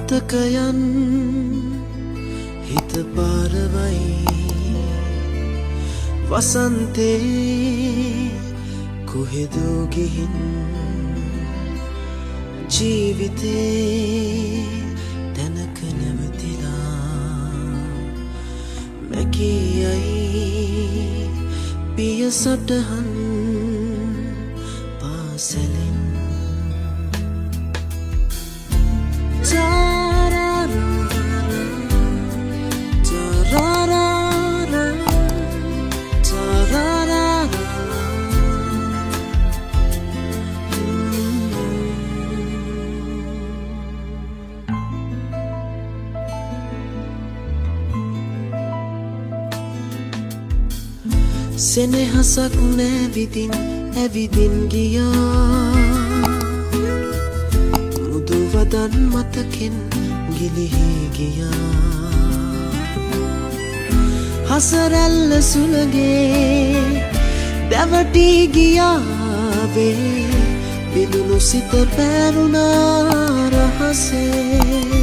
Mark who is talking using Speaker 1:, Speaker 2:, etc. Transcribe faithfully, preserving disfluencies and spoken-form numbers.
Speaker 1: මතකයන් හිත පාරවයි වසන්තේ කොහෙදෝ ගිහින් ජීවිතේ තැනක නැවතිලා මැකියයි පිය සටහන් පාසලෙන් සෙනෙහසක් නැවිදින් ඇවිදින් ගියා මුදු වදන් මතකෙන් ගිලිහි ගියා හසරැල්ල සුළගේ දැවටි ගියාවේ විදුණු සිත පැරුණා රහසේ